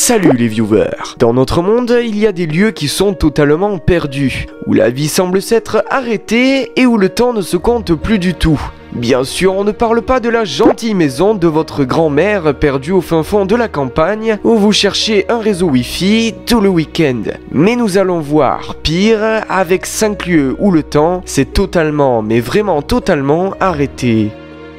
Salut les viewers! Dans notre monde, il y a des lieux qui sont totalement perdus, où la vie semble s'être arrêtée et où le temps ne se compte plus du tout. Bien sûr, on ne parle pas de la gentille maison de votre grand-mère perdue au fin fond de la campagne, où vous cherchez un réseau Wi-Fi tout le week-end. Mais nous allons voir pire, avec 5 lieux où le temps s'est totalement, mais vraiment totalement arrêté.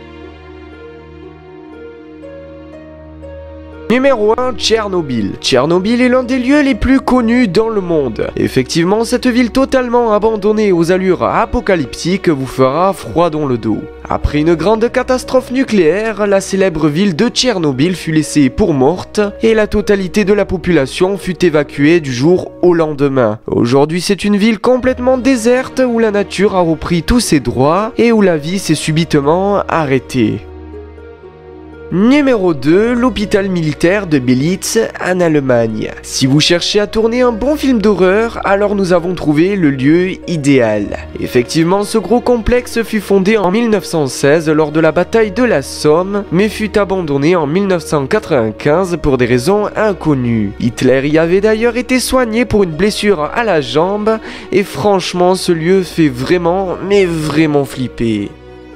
Numéro 1, Tchernobyl. Tchernobyl est l'un des lieux les plus connus dans le monde. Effectivement, cette ville totalement abandonnée aux allures apocalyptiques vous fera froid dans le dos. Après une grande catastrophe nucléaire, la célèbre ville de Tchernobyl fut laissée pour morte et la totalité de la population fut évacuée du jour au lendemain. Aujourd'hui, c'est une ville complètement déserte où la nature a repris tous ses droits et où la vie s'est subitement arrêtée. Numéro 2, l'hôpital militaire de Belitz en Allemagne. Si vous cherchez à tourner un bon film d'horreur, alors nous avons trouvé le lieu idéal. Effectivement, ce gros complexe fut fondé en 1916 lors de la bataille de la Somme, mais fut abandonné en 1995 pour des raisons inconnues. Hitler y avait d'ailleurs été soigné pour une blessure à la jambe, et franchement ce lieu fait vraiment, mais vraiment flipper.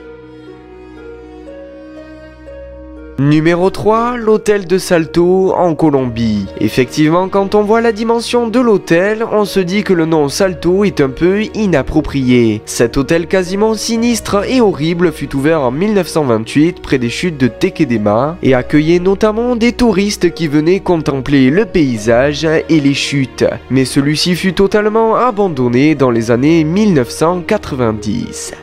Numéro 3, l'hôtel de Salto en Colombie. Effectivement, quand on voit la dimension de l'hôtel, on se dit que le nom Salto est un peu inapproprié. Cet hôtel quasiment sinistre et horrible fut ouvert en 1928 près des chutes de Tequendama et accueillait notamment des touristes qui venaient contempler le paysage et les chutes. Mais celui-ci fut totalement abandonné dans les années 1990.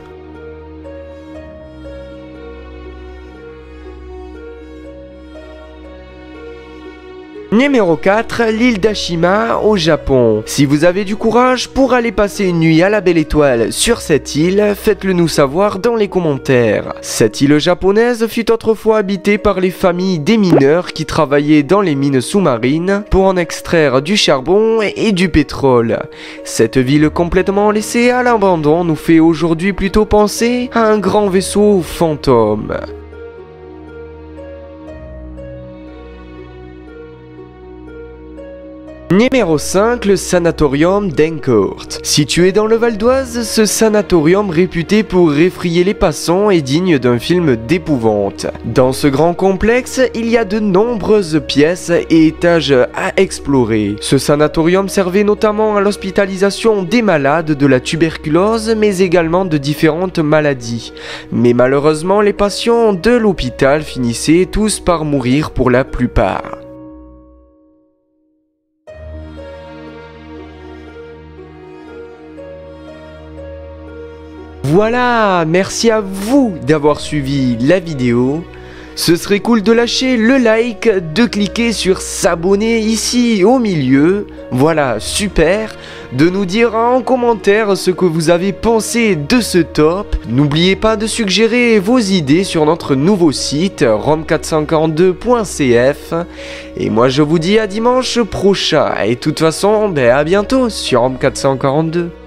Numéro 4, l'île d'Ashima au Japon. Si vous avez du courage pour aller passer une nuit à la belle étoile sur cette île, faites-le nous savoir dans les commentaires. Cette île japonaise fut autrefois habitée par les familles des mineurs qui travaillaient dans les mines sous-marines pour en extraire du charbon et du pétrole. Cette ville complètement laissée à l'abandon nous fait aujourd'hui plutôt penser à un grand vaisseau fantôme. Numéro 5, le sanatorium d'Encourt. Situé dans le Val d'Oise, ce sanatorium réputé pour effrayer les passants est digne d'un film d'épouvante. Dans ce grand complexe, il y a de nombreuses pièces et étages à explorer. Ce sanatorium servait notamment à l'hospitalisation des malades de la tuberculose, mais également de différentes maladies. Mais malheureusement, les patients de l'hôpital finissaient tous par mourir pour la plupart. Voilà, merci à vous d'avoir suivi la vidéo. Ce serait cool de lâcher le like, de cliquer sur s'abonner ici au milieu. Voilà, super. De nous dire en commentaire ce que vous avez pensé de ce top. N'oubliez pas de suggérer vos idées sur notre nouveau site rom442.cf. Et moi je vous dis à dimanche prochain. Et de toute façon, à bientôt sur Rom442.